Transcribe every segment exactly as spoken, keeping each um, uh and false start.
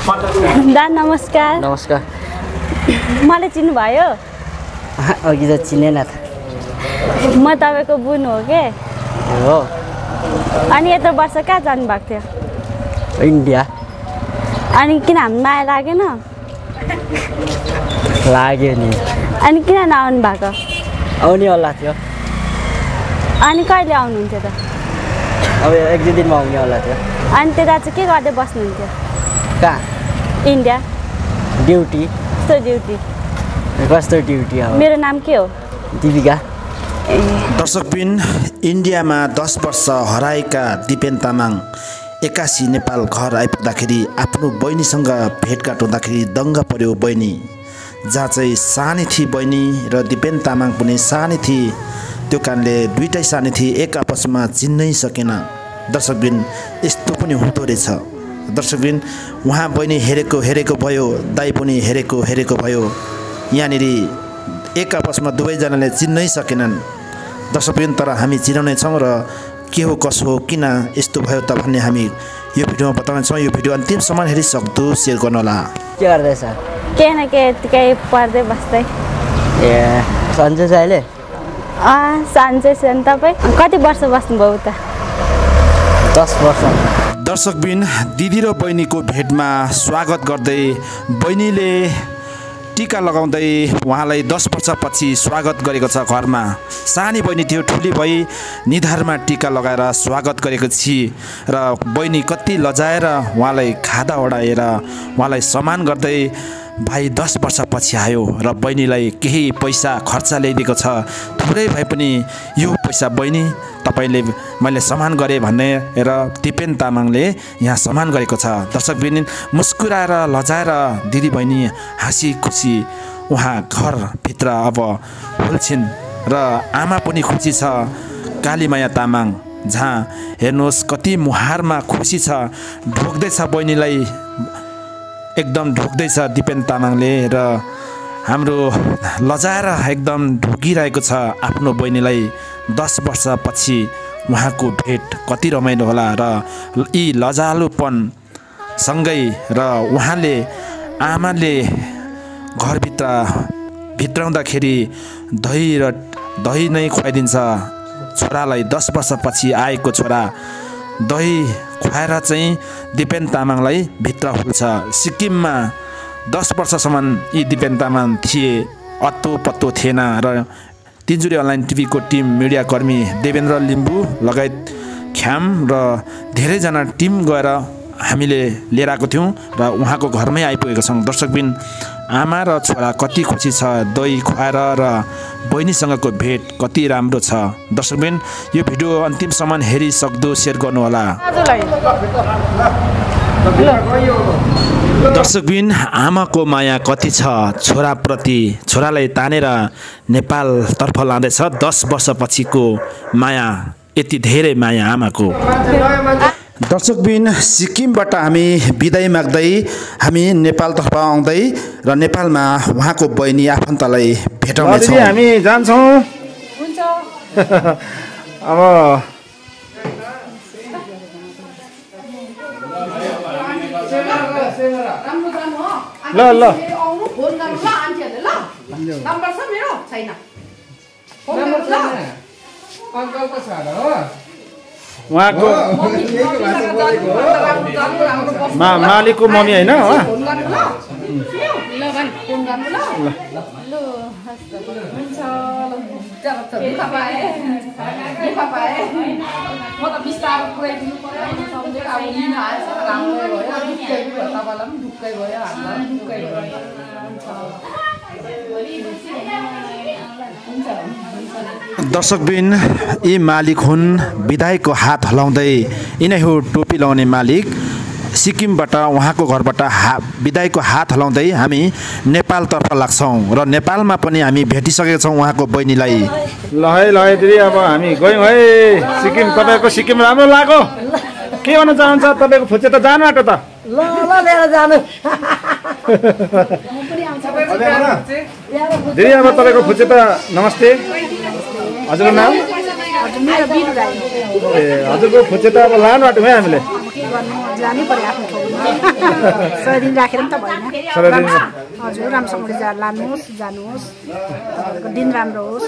दा नमस्कार। नमस्कार। मलाई चिन्नु भयो? अघि त चिनेन त। म तपाईको बुन हो के। हो। अनि यत्रो वर्ष कहाँ जानु भएको थियो? इन्डिया। अनि किन हामी माया लागेन? लाग्यो नि। अनि किन नआउनु भएको? आउने होला थियो। अनि कहिले आउनुहुन्थ्यो त? अब एक दुई दिनमा आउने होला थियो। अनि त्यता चाहिँ के गर्दै बस्नुहुन्थ्यो? कहाँ? इन्डिया। ड्युटी। कस्तो ड्युटी? कस्तो ड्युटी हो? मेरो नाम के हो? दिपिका। दर्शकबिन, इन्डियामा दस वर्ष हराएका दिपेन तामाङ एक्कासी नेपाल घर आइपुग्दाखेरि आफ्नो बहिनीसँग भेटघाट हुँदाखेरि दङ्ग पर्यो बहिनी। जहाँ चाहिँ सानी थिए बहिनी र दिपेन तामाङ पनि सानी थिए, त्यो कारणले दुईटै सानी थिए, एक आपसमा चिन्नै सकेन। दर्शकबिन, यस्तो पनि हुँदो रहेछ। दर्शकबिन, उहाँ बहिनी हेरेको हेरेको भयो, दाइ पनि हेरेको हेरेको भयो। यहाँनिर एक आपसमा दुवैजनाले चिन्नै सकेनन्। दर्शकबिन, तर हामी चिनाउने छौँ र के हो कसो हो किन यस्तो भयो त भन्ने हामी यो भिडियोमा बताउनेछौँ। यो भिडियो अन्तिमसम्म हेरिसक्दो सेयर गर्नुहोला। के गर्दैछ? के न के यतिकै पढ्दै बस्दै। ए सन्चै छ अहिले? अँ सन्चै छ। नि तपाईँ कति वर्ष बस्नुभयो त? दस वर्ष। दर्शकबिन, दिदी र बहिनीको भेटमा स्वागत गर्दै बहिनीले टिका लगाउँदै उहाँलाई दस वर्षपछि स्वागत गरेको छ घरमा। सानी बहिनी थियो, ठुली भई निधारमा टिका लगाएर स्वागत गरेको छि र बहिनी कति लजाएर उहाँलाई खादा ओढाएर उहाँलाई सम्मान गर्दै भाइ दस वर्षपछि आयो र बहिनीलाई केही पैसा खर्च ल्याइदिएको छ। थोरै भए पनि यो पैसा बहिनी तपाईँले मैले सम्मान गरेँ भन्ने र दिपेन तामाङले यहाँ सम्मान गरेको छ। दर्शकबिन, मुस्कुराएर लजाएर दिदी बहिनी हाँसी खुसी उहाँ घरभित्र अब हुल्छिन् र आमा पनि खुसी छ, कालीमाया तामाङ। जहाँ हेर्नुहोस् कति मुहारमा खुसी छ, ढोक्दैछ बहिनीलाई, एकदम ढोक्दैछ दिपेन तामाङले र हाम्रो लजाएर एकदम ढोकिरहेको छ आफ्नो बहिनीलाई। दस वर्षपछि उहाँको भेट कति रमाइलो होला र यी लजालुपन सँगै र उहाँले आमाले घरभित्र भित्राउँदाखेरि दही र दही नै खुवाइदिन्छ छोरालाई। दस वर्षपछि आएको छोरा दही खुवाएर चाहिँ दिपेन तामाङलाई भित्र हुल्छ। सिक्किममा दस वर्षसम्म यी दिपेन तामाङ थिए, अत्तो पत्तो थिएन र तिनजुरी अनलाइन टिभीको टिम मिडियाकर्मी देवेन्द्र लिम्बू लगायत ख्याम र धेरैजना टिम गएर हामीले लिएर आएको थियौँ र उहाँको घरमै आइपुगेको छौँ। दर्शकबिन, आमा र छोरा कति खुसी छ, दही खुवाएर र बहिनीसँगको भेट कति राम्रो छ। दर्शकबिन, यो भिडियो अन्तिमसम्म हेरिसक्दो सेयर गर्नुहोला। दर्शकबिन, आमाको माया कति छ छोराप्रति, छोरालाई तानेर नेपालतर्फ लाँदैछ। दस वर्षपछिको माया, यति धेरै माया आमाको। दर्शकबिन, सिक्किमबाट हामी बिदाई माग्दै हामी नेपालतर्फ आउँदै र नेपालमा उहाँको बहिनी आफन्तलाई भेटाउनेछौँ। हामी जान्छौँ। हुन्छ। अब ल ल उहाँको मा मालिकको मम्मी होइन हो? दर्शकबिन, यी मालिक हुन् विदाईको हात हलाउँदै, यिनै हो टोपी लगाउने मालिक। सिक्किमबाट उहाँको घरबाट हा विदाईको हात हलाउँदै हामी नेपालतर्फ लाग्छौँ र नेपालमा पनि हामी भेटिसकेका छौँ उहाँको बहिनीलाई। ल है ल है दिदी, अब हामी गयौँ है सिक्किम। तपाईँको सिक्किम राम्रो लाग्यो? के भन्न चाहनुहुन्छ? तपाईँको फुच्चे त जानु आँटो त। ल ल लिएर जानु। दिदी, अब तपाईँको फुच्चे त नमस्ते। हजुरको नाम? ए हजुरको फुच्चे त अब लानु आँट्यौँ है हामीले। सय दिन राखेर पनि त भएन सय दिन हजुर राम्रोसँगले जा लानुहोस् जानुहोस् तपाईँको दिन राम्रो होस्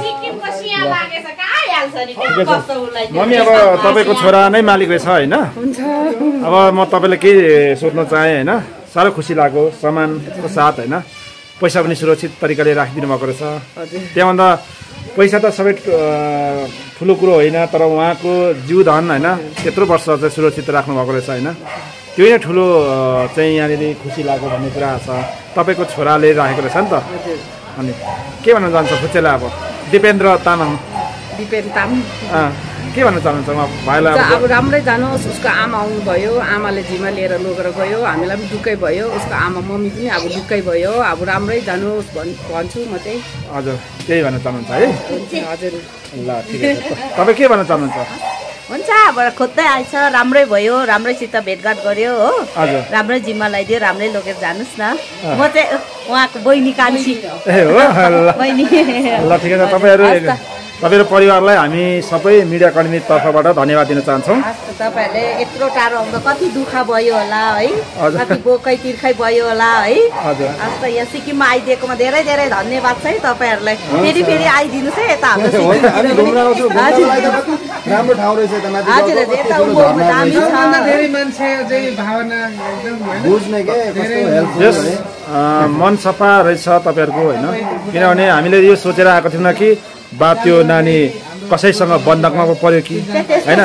मम्मी अब तपाईँको छोरा नै मालिक रहेछ होइन अब म तपाईँलाई के सोध्न चाहेँ होइन साह्रो खुसी लाग्यो सामानको साथ होइन पैसा पनि सुरक्षित तरिकाले राखिदिनु भएको रहेछ त्यहाँभन्दा पैसा त सबै ठुलो कुरो होइन तर उहाँको जीवधन होइन त्यत्रो वर्ष चाहिँ सुरक्षित राख्नु भएको रहेछ होइन त्यो नै ठुलो चाहिँ यहाँनिर खुसी लाग्यो भन्ने कुरा छ तपाईँको छोराले राखेको रहेछ नि त अनि के भन्न चाहन्छ फुच्चेलाई अब दिपेन्द्र तामाङ दिपेन्द्र तामाङ के भन्न चाहनुहुन्छ उहाँ भाइलाई अब राम्रै जानुहोस् उसको आमा आउनुभयो आमाले जिम्मा लिएर लगेर गयो हामीलाई पनि दुःखै भयो उसको आमा मम्मी पनि अब दुःखै भयो अब राम्रै जानुहोस् भन् भन्छु म चाहिँ हजुर त्यही भन्न चाहनुहुन्छ है हजुर ल ठिकै छ तपाईँ के भन्न चाहनुहुन्छ हुन्छ अब खोज्दै आइछ राम्रै भयो राम्रैसित भेटघाट गर्यो हो राम्रै जिम्मा लगाइदियो राम्रै लगेर जानुहोस् न म चाहिँ उहाँको बहिनी कान्छी ए हो बहिनी ल ठिकै छ तपाईँहरू तपाईँको परिवारलाई हामी सबै मिडिया कर्मी तर्फबाट धन्यवाद दिन चाहन्छौँ तपाईँहरूले यत्रो टाढो आउँदा कति दुःख भयो होला है कति बोकै तिर्खै भयो होला है अन्त यहाँ सिक्किममा आइदिएकोमा धेरै धेरै धन्यवाद छ है तपाईँहरूलाई फेरि फेरि आइदिनुहोस् है यता हाम्रो राम्रो ठाउँ रहेछ हजुर यता उँभो दामी छ धेरै मान्छे अझै भावना एकदम बुझ्ने के मन सफा रहेछ तपाईँहरूको होइन किनभने हामीले यो सोचेर आएको थियौँ कि बा त्यो नानी कसैसँग बन्दकमा पर्यो कि होइन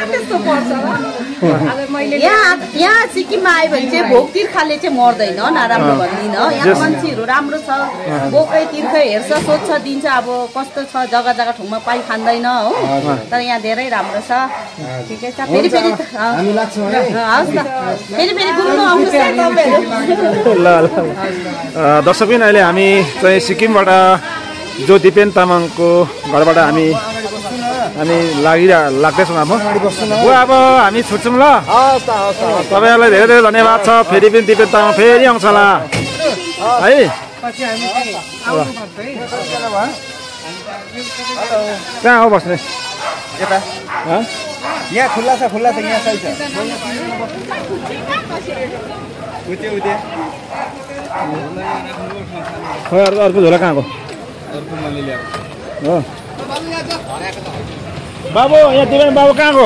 यहाँ यहाँ सिक्किममा आयो भने चाहिँ भोक तिर्खाले चाहिँ मर्दैन नराम्रो भन्दिनँ यहाँ मान्छेहरू राम्रो छ बोकै तिर्खै हेर्छ सोध्छ दिन्छ अब कस्तो छ जग्गा जग्गा ठाउँमा पाइ खाँदैन हो तर यहाँ धेरै राम्रो छ ठिकै छ फेरि फेरि हस् न फेरि फेरि घुम्नु आउनुहोस् है तपाईँहरू ल ल दर्शकबिन अहिले हामी चाहिँ सिक्किमबाट जो दिपेन्द्र तामाङको घरबाट हामी हामी लागिरह लाग्दैछौँ अब हो अब हामी छुट्छौँ ल तपाईँहरूलाई धेरै धेरै धन्यवाद छ फेरि पनि दिपेन्द्र तामाङ फेरि आउँछ होला है कहाँ हो बस्ने यता यहाँ खुल्ला छ खुल्ला छ यहाँ सही छ उते उते खोइ अर्को अर्को झोला कहाँको हो बाबु यहाँ दिपेन्द्र बाबु कहाँको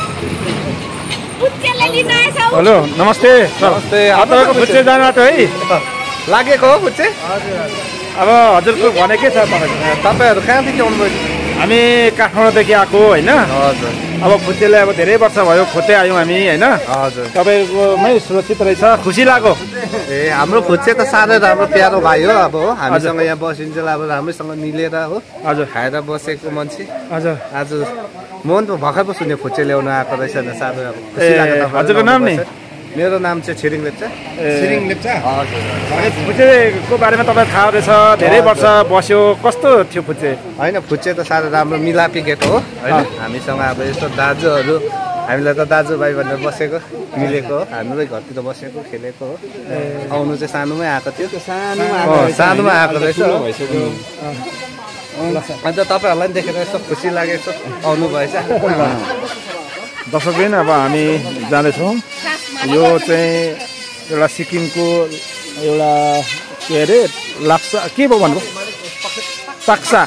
हेलो नमस्ते नमस्ते तपाईँको फुच्चे जानु आएको है लागेको हो फुच्चे अब हजुरको भने के छ तपाईँको तपाईँहरू कहाँदेखि आउनुभयो हामी काठमाडौँदेखि आएको होइन हजुर अब फुच्चेलाई अब धेरै वर्ष भयो खोज्दै आयौँ हामी होइन हजुर तपाईँकोमै सुरक्षित रहेछ खुसी लाग्यो ए हाम्रो फुच्चे त साह्रै राम्रो प्यारो भाइ हो अब हो हामीसँग यहाँ बसिन्छ अब राम्रैसँग मिलेर हो हजुर खाएर बसेको मान्छे हजुर आज म त भर्खर पो सुने फुच्चे ल्याउनु आएको रहेछ साह्रै अब खुसी लाग्यो हजुरको नाम नि मेरो नाम चाहिँ छिरिङ लेप्चा छिरिङ लेप्चा हजुर अनि फुच्चेको बारेमा तपाईँ थाहा रहेछ धेरै वर्ष बस्यो कस्तो थियो फुच्चे होइन फुच्चे त साह्रै राम्रो मिलापी केटो हो होइन हामीसँग अब यस्तो दाजुहरू हामीलाई त दाजुभाइ भनेर बसेको मिलेको हो हाम्रै घरतिर बसेको खेलेको हो आउनु चाहिँ सानोमै आएको थियो सानोमा आएको रहेछ अन्त तपाईँहरूलाई पनि देखेर यस्तो खुसी लागेको आउनु भएछ दर्शकबिन अब हामी जाँदैछौँ यो चाहिँ एउटा सिक्किमको एउटा के अरे लाप्सा के भयो भन्नुभयो पाक्सा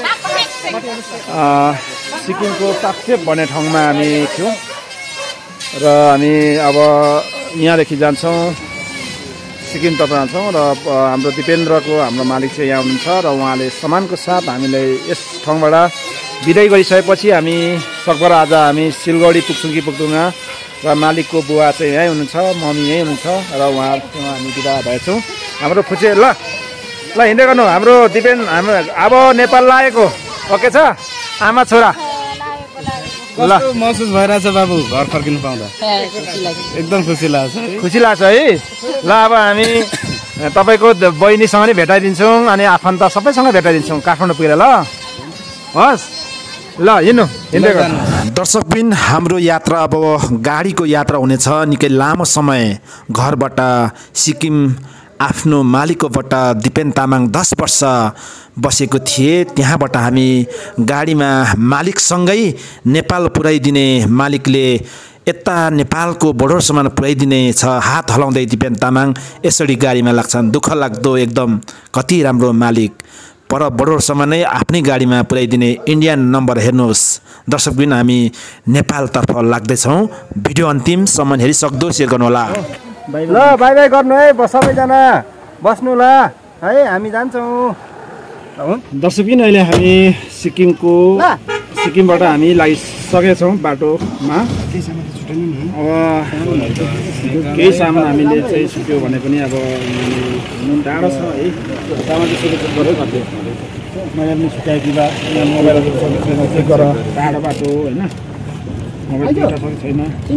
सिक्किमको पाक्सेप भन्ने ठाउँमा हामी थियौँ र हामी अब यहाँदेखि जान्छौँ सिक्किमतर्फ जान्छौँ र हाम्रो दिपेन्द्रको हाम्रो मालिक चाहिँ यहाँ हुनुहुन्छ र उहाँले सामानको साथ हामीलाई यस ठाउँबाट बिदाई गरिसकेपछि हामी सकभर आज हामी सिलगढी पुग्छौँ कि पुग्दैनौँ र मालिकको बुवा चाहिँ यहीँ हुनुहुन्छ मम्मी यहीँ हुनुहुन्छ र उहाँसँग हामी बिदा भएछौँ हाम्रो फुच्चे ल ल हिँड्दै गर्नु हाम्रो दिपेन हाम्रो अब नेपाल लागेको ओके छ आमा छोरा ल महसुस भइरहेछ बाबु घर फर्किनु पाउँदा एकदम खुसी लाग्छ खुसी लाग्छ है ल अब हामी तपाईँको बहिनीसँग नै भेटाइदिन्छौँ अनि आफन्त सबैसँग भेटाइदिन्छौँ काठमाडौँ पुगेर ल हस् ल हिँड्नु हिँड्दै गर्नु दर्शकबिन हाम्रो यात्रा अब गाडीको यात्रा हुनेछ निकै लामो समय घरबाट सिक्किम आफ्नो मालिककोबाट दिपेन्द्र तामाङ दस वर्ष बसेको थिए त्यहाँबाट हामी गाडीमा मालिकसँगै नेपाल पुर्याइदिने मालिकले यता नेपालको बोर्डरसम्म पुर्याइदिने छ हात हलाउँदै दिपेन तामाङ यसरी गाडीमा लाग्छन्। दुःख लाग्दो एकदम कति राम्रो मालिक पर बोर्डरसम्म नै आफ्नै गाडीमा पुर्याइदिने इन्डियन नम्बर हेर्नुहोस्। दर्शकबिन हामी नेपालतर्फ लाग्दैछौँ। भिडियो अन्तिमसम्म हेरिसक्दो सेयर गर्नुहोला। ल बाई बाई गर्नु है सबैजना बस्नु ल है हामी जान्छौँ। दर्शकबिन अहिले हामी सिक्किमको सिक्किमबाट हामी लागिसकेछौँ बाटोमा। अब केही सामान हामीले चाहिँ सुक्यो भने पनि अब टाढो छ है सामान चाहिँ सुरक्षित गरेर गर्थ्यो। मैले पनि छुट्याएँ कि बा मोबाइलहरू चेक गर टाढो बाटो होइन मोबाइल सकेको छैन।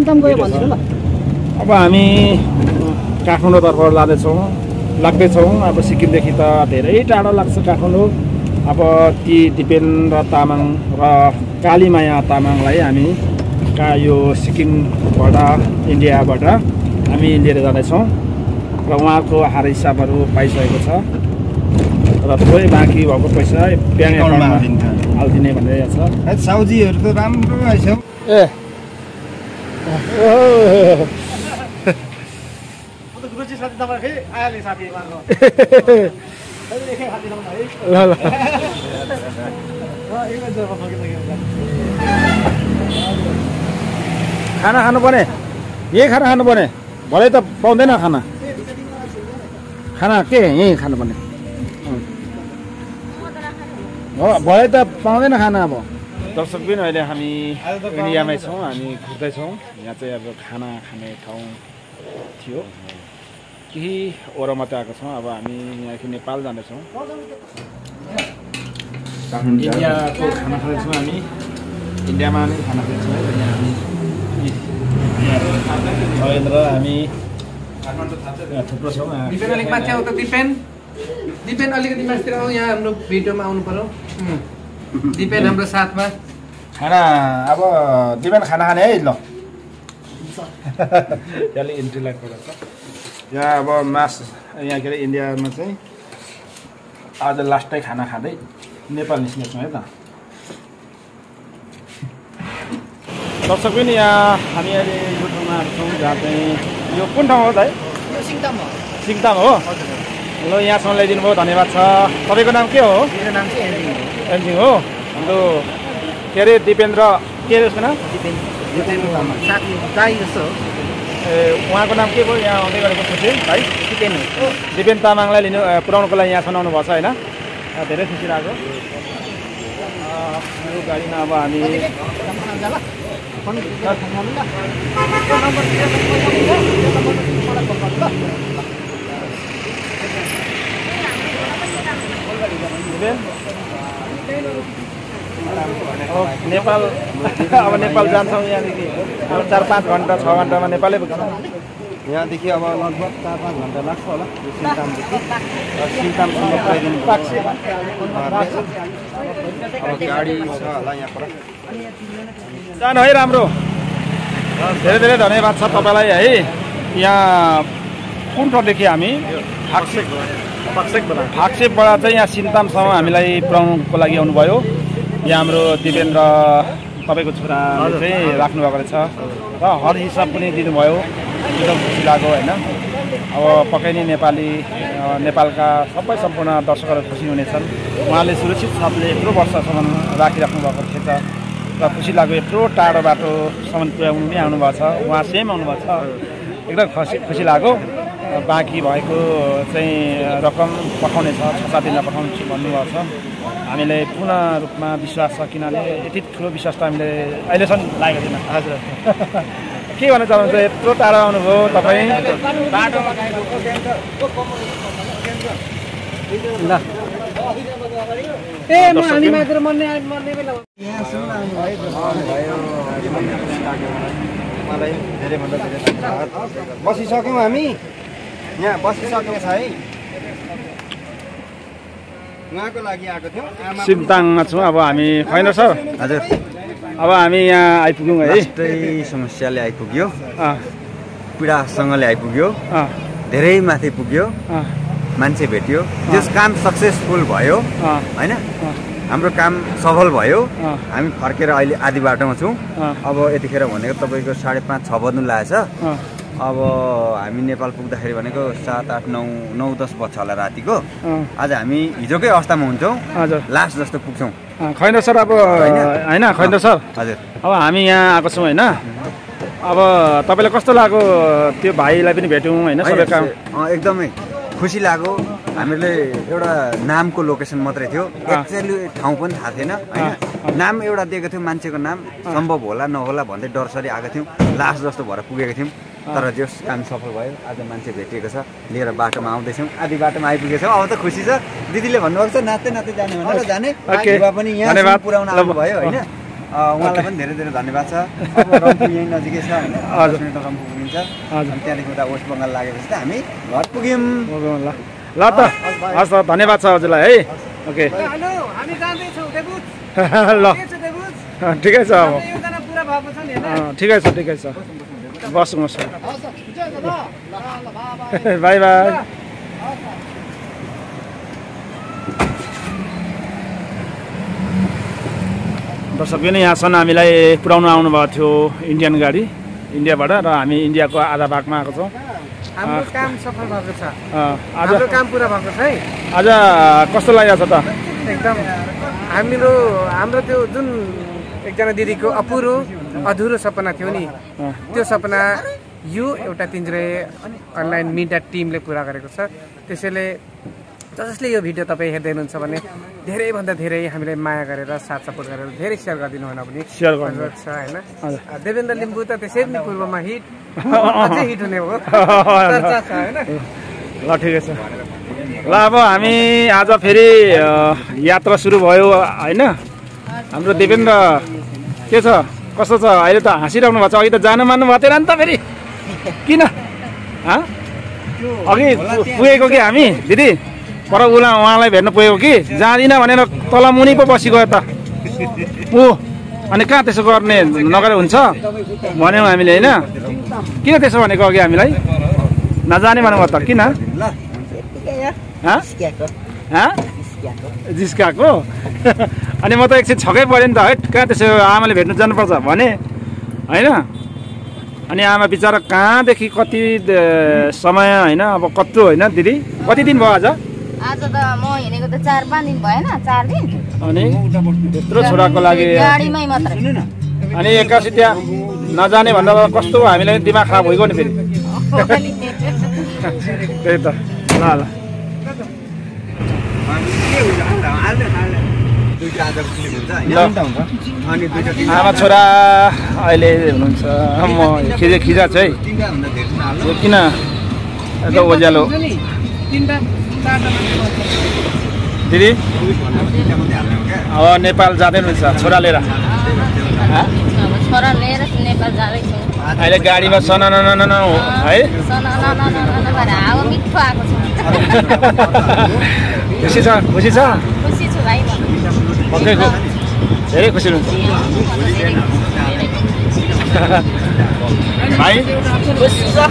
अब हामी काठमाडौँतर्फ लाँदैछौँ लाग्दैछौँ। अब सिक्किमदेखि त धेरै टाढो लाग्छ काठमाडौँ। अब ती दिपेन्द्र तामाङ र कालीमाया तामाङलाई हामी का यो सिक्किमबाट इन्डियाबाट हामी लिएर जाँदैछौँ र उहाँको हार हिसाबहरू पाइसकेको छ र थोरै बाँकी भएको पैसा ब्याङ्क एकाउन्टमा हालिदिने भनिरहेको छ। साउजीहरू त राम्रो रहेछ ए ल ल खाना खानुपर्ने यही खाना खानुपर्ने भरे त पाउँदैन खाना खाना के यहीँ खानुपर्ने हो भरे त पाउँदैन खाना। अब दर्शकबिन अहिले हामी इन्डियामै छौँ हामी घुर्दैछौँ। यहाँ चाहिँ अब खाना खाने ठाउँ थियो केही ओह्रो मात्रै आएको छौँ। अब हामी यहाँदेखि नेपाल जाँदैछौँ। इन्डियाको खाना खाँदैछौँ हामी इन्डियामा नै खाना खाँदैछौँ है। यहाँ हामी र हामी थुप्रो छौँ। दिपेन अलिक माथि आऊ त दिपेन दिपेन अलिकति माथि आऊ यहाँ हाम्रो भिडियोमा आउनु पर्यो। दिपेन हाम्रो साथमा खाना अब दिपेन खाना खाने है ल यसले इन्ट्री लागेको छ। यहाँ अब मास यहाँ के अरे इन्डियामा चाहिँ आज लास्टै खाना खाँदै नेपाल निस्केछौँ है त। दर्शक पनि यहाँ हामी अहिले यो ठाउँमा छौँ जहाँ चाहिँ यो कुन ठाउँ हो त है? सिङताम हो। सिङताम हो ल यहाँसम्म ल्याइदिनु भयो धन्यवाद छ। तपाईँको नाम के हो? मेरो नाम चाहिँ एन्जिङ हो। एन्जिङ हो हाम्रो के अरे दिपेन्द्र के अरे उसको नाम? दिपेन्द्र तामाङ साथी दाइ जस्तो हो। ए उहाँको नाम के भयो यहाँ आउँदै गरेको खुसी भाइ? दिपेन हो। दिपेन तामाङलाई लिनु पुऱ्याउनुको लागि यहाँसम्म आउनु भएको छ होइन धेरै खुसी लाग्यो। यो गाडीमा अब हामी नेपाल अब नेपाल जान्छौँ यहाँदेखि अब चार पाँच घन्टा छ घन्टामा नेपालै पुग्छौँ। यहाँदेखि अब लगभग चार पाँच घन्टा लाग्छ होला सिङतामदेखि सिङतामसम्म पुऱ्याइदिनु अब गाडी छ होला यहाँ पर जानु है राम्रो। धेरै धेरै धन्यवाद छ तपाईँलाई है। यहाँ कुन ठाउँदेखि हामी फाक्सेक फाक्सेकबाट फाक्सेकबाट चाहिँ यहाँ सिङतामसम्म हामीलाई पुऱ्याउनुको लागि आउनुभयो। यहाँ हाम्रो दिपेन्द्र तपाईँको छोराले चाहिँ राख्नुभएको रहेछ र हर हिसाब पनि दिनुभयो। एकदम खुसी लाग्यो होइन। अब पक्कै नै नेपाली नेपालका सबै सम्पूर्ण दर्शकहरू खुसी हुनेछन्। उहाँले सुरक्षित साथले यत्रो वर्षसम्म राखिराख्नु भएको थिएछ र खुसी लाग्यो। यत्रो टाढो बाटोसम्म पुर्याउनु पनि आउनुभएको छ। उहाँ सेम आउनुभएको छ एकदम खुसी खुसी लाग्यो। बाँकी भएको चाहिँ रकम पठाउने छ छ सात दिनमा पठाउँछु भन्नुभएको छ। हामीले पूर्ण रूपमा विश्वास छ किनभने यति ठुलो विश्वास त हामीले अहिलेसम्म लागेको थिएन। हजुर के भन्न चाहनुहुन्छ? यत्रो टाढो आउनुभयो तपाईँ बाटोमा ल ए म हामी मात्र मर्ने मर्ने बेला मलाई धेरैभन्दा धेरै धन्यवाद। बसिसक्यौँ हामी यहाँ बसिसकेको छ है। उहाँको लागि आएको थियौँ। सिङताममा छौँ अब हामी होइन सर? हजुर अब हामी यहाँ आइपुग्यौँ है। यस्तै समस्याले आइपुग्यो पीडासँगले आइपुग्यो धेरै माथि पुग्यो मान्छे भेट्यो त्यस काम सक्सेसफुल भयो होइन। हाम्रो काम सफल भयो अँ। हामी फर्केर अहिले आधी बाटोमा छौँ अँ। अब यतिखेर भनेको तपाईँको साढे पाँच छ बज्नु लागेछ अँ। अब हामी नेपाल पुग्दाखेरि भनेको सात आठ नौ नौ दस बज्छ होला रातिको अँ। आज हामी हिजोकै अवस्थामा हुन्छौँ हजुर लास्ट जस्तो पुग्छौँ अँ, खैन सर अब होइन खैन सर हजुर अब हामी यहाँ आएको छौँ होइन अब तपाईँलाई कस्तो लाग्यो त्यो भाइलाई पनि भेट्यौँ होइन सबै काम अँ, एकदमै खुसी लाग्यो हामीले एउटा नामको लोकेसन मात्रै थियो एक्चुअली ठाउँ पनि थाहा थिएन होइन नाम एउटा दिएको थियो मान्छेको नाम सम्भव होला नहोला भन्दै डरसरी आएको थियौँ लास्ट जस्तो भएर पुगेको थियौँ तर जस काम सफल भयो आज मान्छे भेटिएको छ लिएर बाटोमा आउँदैछौँ आधी बाटोमा आइपुगेछौँ अब त खुसी छ दिदीले भन्नुभएको छ नाच्दै नाच्दै जाने भनेर जाने युवा पनि यहाँ पुऱ्याउन आउनुभयो होइन उहाँलाई पनि धेरै धेरै धन्यवाद छ अब रम्फू यहीँ नजिकै छ होइन दस मिनट रम्फू पुगिन्छ अनि त्यहाँदेखि उता वेस्ट बङ्गाल लागेपछि त हामी घर पुग्यौँ ल ल त हस् त धन्यवाद छ हजुरलाई है ओके हेलो हामी जाँदैछौँ देबुज ल के छ देबुज ठिकै छ अब योजना पुरा भएको छ नि हैन अँ, ठिकै छ ठिकै छ बस्नुहोस् बाई बाई दर्शक पनि यहाँसम्म हामीलाई पुऱ्याउनु आउनुभएको थियो इन्डियन गाडी इन्डियाबाट र हामी इन्डियाको आधा भागमा आएको छौँ हाम्रो काम सफल भएको छ अँ, आज हाम्रो काम पुरा भएको छ है आज कस्तो लागेको छ त एकदम हाम्रो हाम्रो त्यो जुन एकजना दिदीको अपुरो अधुरो सपना थियो नि त्यो सपना यो एउटा तिनजुरे अनलाइन मिडिया टिमले पुरा गरेको छ त्यसैले जसले यो भिडियो तपाईँ हेर्दै हुनुहुन्छ भने धेरैभन्दा धेरै हामीले माया गरेर साथ सपोर्ट गरेर धेरै सेयर गरिदिनु भएन भने सेयर गर्नु अनुरोध छ होइन देवेन्द्र लिम्बू त त्यसै पनि पूर्वमा हिट अझै हिट हुने हो चर्चा छ होइन ल ठिकै छ ल अब हामी आज फेरि अ, यात्रा सुरु भयो होइन हाम्रो देवेन्द्र के छ कस्तो छ अहिले त हाँसिरहनु भएको छ अघि त जानु मान्नु भएको थिएन नि त फेरि किन हँ अघि पु- पुगेको कि हामी दिदी पर उसलाई उहाँलाई भेट्न पुगेको कि जाँदिनँ भनेर तल मुनि पो बसिगयो त ऊ अनि कहाँ त्यसो गर्ने नगरे हुन्छ भन्यौँ हामीले होइन किन त्यसो भनेको अघि हामीलाई नजाने भन्नुभयो त किन हँ? हँ? जिस्काएको अनि म त एकछिन छक्कै परेँ नि त है कहाँ त्यसो आमाले भेट्नु जानुपर्छ भने होइन अनि आमा बिचरा कहाँदेखि कति द- समय होइन अब कत्रो होइन दिदी कति दिन भयो आज आज त म हिँडेको त चार पाँच दिन भएन चार दिन अनि त्यत्रो छोराको लागि गाडीमै मात्रै अनि एक्कासी त्यहाँ नजाने भन्दा कस्तो हामीलाई दिमाग खराब भइगयो नि फेरि त्यही त ल ल दुईवटा आज क्लिप हुन्छ ल। अनि दुईवटा तिनवटा आमा छोरा अहिले हुनुहुन्छ म खिजा खिजा छ है तिनवटा भन्दा धेरै नहाल्नु। यो किन यता ओज्यालो तिनवटा चारवटा मान्छे बस्छ। दिदी तिनवटा मात्रै हाल्नु हो क्या अब नेपाल जाँदै हुनुहुन्छ छोरा लिएर हँ? अब छोरा लिएर नेपाल जाँदैछौँ अहिले गाडीमा सना न न न है सन न न न न गरेर हावा मिठो आएको छ खुसी छ खुसी छ खुसी छु भाइ म पक्कै खु धेरै खुसी हुनुहुन्छ भाइ खुसी छ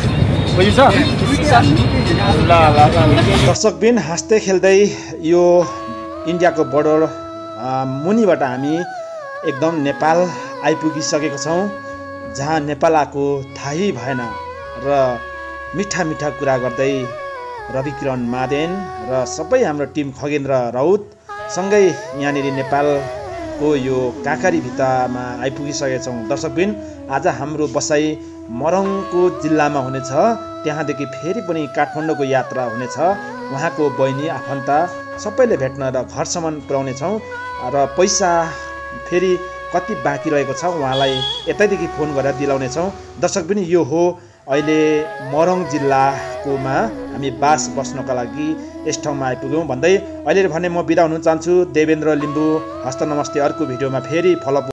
ल ल दर्शकबिन हाँस्दै खेल्दै यो इन्डियाको बोर्डर अ, मुनिबाट हामी एकदम नेपाल आइपुगिसकेका छौँ जहाँ नेपाल आएको थाहै भएन र मिठा मिठा कुरा गर्दै रविकिरण मादेन र सबै हाम्रो टिम खगेन्द्र राउत सँगै यहाँनिर नेपालको यो काँकारी भित्तामा आइपुगिसकेका छौँ दर्शकबिन आज हाम्रो बसाइ मरङको जिल्लामा हुनेछ त्यहाँदेखि फेरि पनि काठमाडौँको यात्रा हुनेछ उहाँको बहिनी आफन्त सबैले भेट्न र घरसम्म पुर्याउनेछौँ र पैसा फेरि कति बाँकी रहेको छ उहाँलाई यतैदेखि फोन गरेर दिलाउनेछौँ दर्शक पनि यो हो अहिले मरङ जिल्लाकोमा हामी बास बस्नका लागि यस ठाउँमा आइपुग्यौँ भन्दै अहिले भने म बिदा हुन चाहन्छु देवेन्द्र लिम्बू हस्त नमस्ते अर्को भिडियोमा फेरि फलो